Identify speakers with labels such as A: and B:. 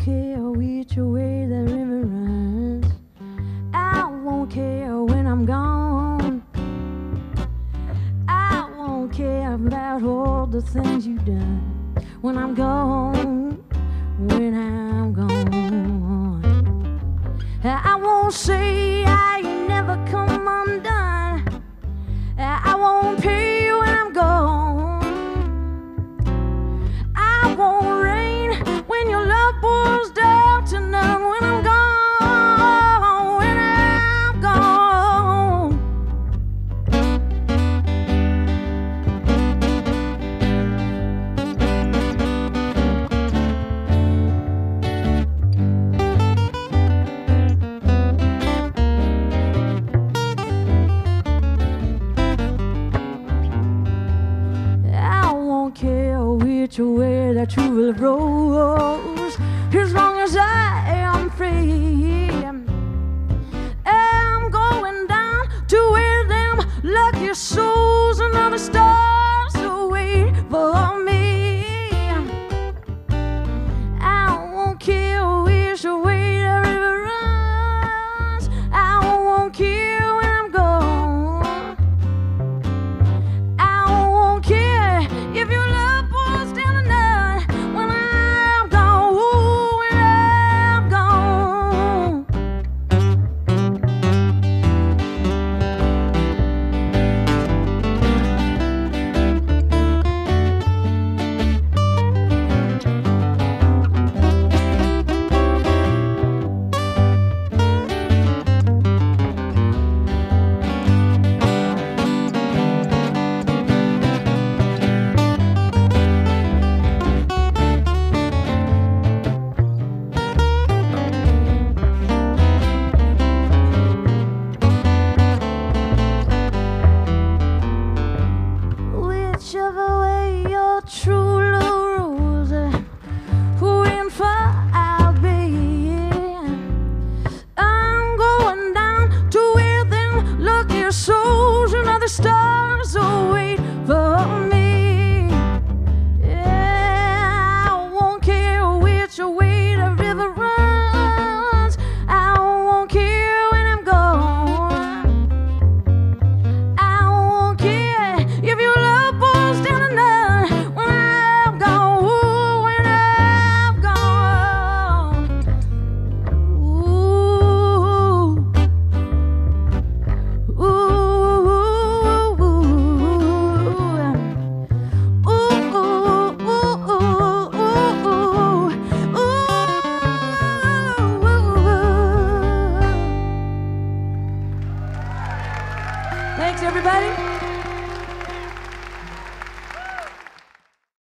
A: care which way the river runs. I won't care when I'm gone. I won't care about all the things you've done. When I'm gone, when I'm gone, I won't say I ain't never come undone. I won't pay when I'm gone. I won't rain when your love pours down to none. When I'm gone, when I'm gone. I won't care which way that true love rolls, as long as I am free. I'm going down to where them lucky souls and other stars will wait for me. I won't care which way the river runs. I won't care when I'm gone. I won't care if your love pours down to none. When I'm gone, ooh, when I'm gone. Whichever way your true love rules, when far I'll be. I'm going down to where them lucky souls and other stars will wait for me. Yeah, I won't care which way the river runs. I won't care when I'm gone. I won't care if your love pours down to none. When I'm gone, ooh, when I'm gone. Ooh, ooh, ooh, Thanks, everybody.